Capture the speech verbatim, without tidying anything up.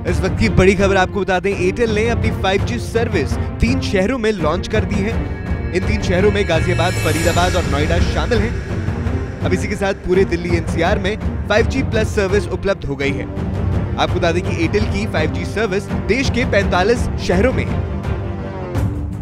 इस वक्त की बड़ी खबर आपको बता दें, एयरटेल ने अपनी फाइव जी सर्विस तीन शहरों में लॉन्च कर दी है। इन तीन शहरों में गाजियाबाद, फरीदाबाद और नोएडा शामिल हैं। अब इसी के साथ पूरे दिल्ली एनसीआर में फाइव जी प्लस सर्विस उपलब्ध हो गई है। आपको बता दें कि एयरटेल की फाइव जी सर्विस देश के पैंतालीस शहरों में है।